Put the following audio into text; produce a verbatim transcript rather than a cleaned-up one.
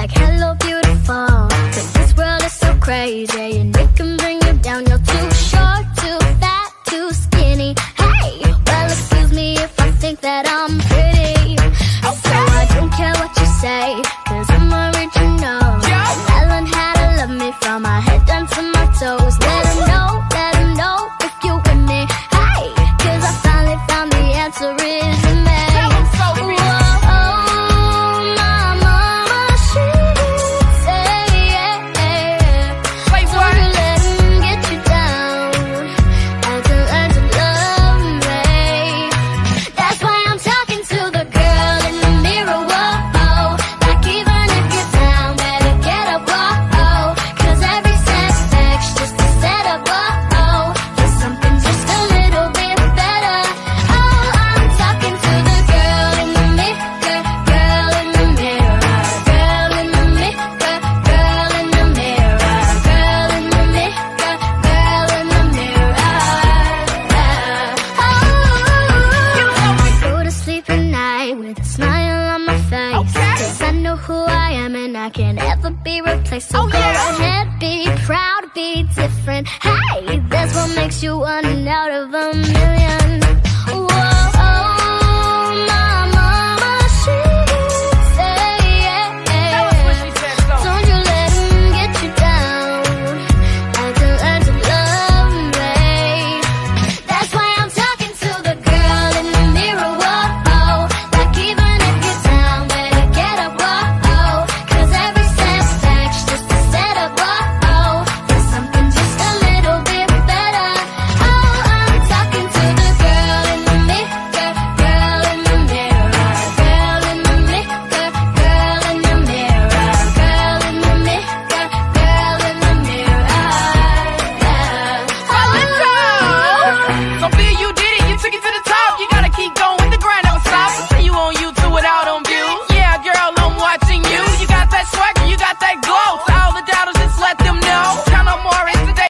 like hello beautiful. Cause this world is so crazy and it can bring you down. You're too short, too fat, too skinny. Hey, well excuse me if I think that I'm pretty. So I don't care what you say, cause I'm original. And I learned how to love me from my head down to my toes. Let them know, let them know if you're with me. Hey, cause I finally found the answer is in me. So go ahead, be proud, be different. Hey, that's what makes you one